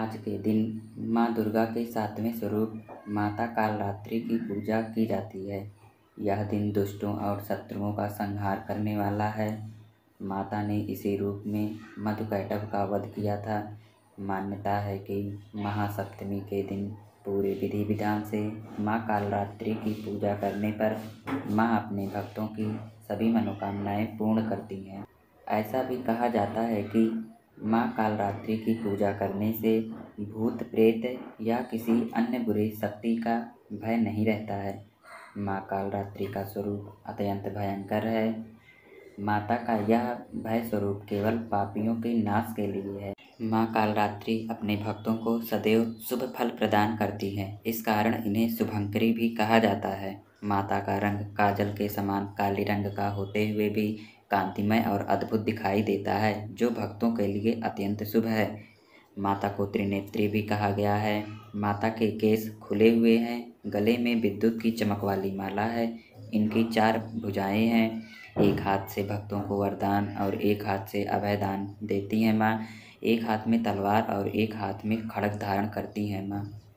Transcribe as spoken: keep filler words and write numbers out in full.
आज के दिन माँ दुर्गा के सातवें स्वरूप माता कालरात्रि की पूजा की जाती है। यह दिन दुष्टों और शत्रुओं का संहार करने वाला है। माता ने इसी रूप में मधुकैटभ का वध किया था। मान्यता है कि महासप्तमी के दिन पूरे विधि विधान से माँ कालरात्रि की पूजा करने पर माँ अपने भक्तों की सभी मनोकामनाएं पूर्ण करती हैं। ऐसा भी कहा जाता है कि माँ कालरात्रि की पूजा करने से भूत प्रेत या किसी अन्य बुरी शक्ति का भय नहीं रहता है। माँ कालरात्रि का स्वरूप अत्यंत भयंकर है। माता का यह भय स्वरूप केवल पापियों के नाश के लिए है। माँ कालरात्रि अपने भक्तों को सदैव शुभ फल प्रदान करती हैं। इस कारण इन्हें शुभंकरी भी कहा जाता है। माता का रंग काजल के समान काले रंग का होते हुए भी कांतिमय और अद्भुत दिखाई देता है, जो भक्तों के लिए अत्यंत शुभ है। माता को त्रिनेत्री भी कहा गया है। माता के केस खुले हुए हैं, गले में विद्युत की चमक वाली माला है। इनकी चार भुजाएं हैं। एक हाथ से भक्तों को वरदान और एक हाथ से अभयदान देती हैं माँ। एक हाथ में तलवार और एक हाथ में खड्ग धारण करती हैं माँ।